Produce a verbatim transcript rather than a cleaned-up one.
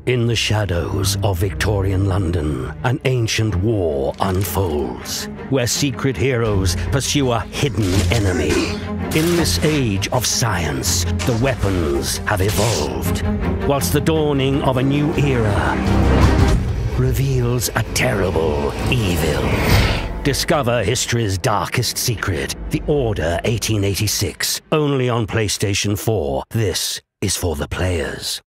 In the shadows of Victorian London, an ancient war unfolds, where secret heroes pursue a hidden enemy. In this age of science, the weapons have evolved, whilst the dawning of a new era reveals a terrible evil. Discover history's darkest secret, The Order eighteen eighty-six, only on PlayStation four. This is for the players.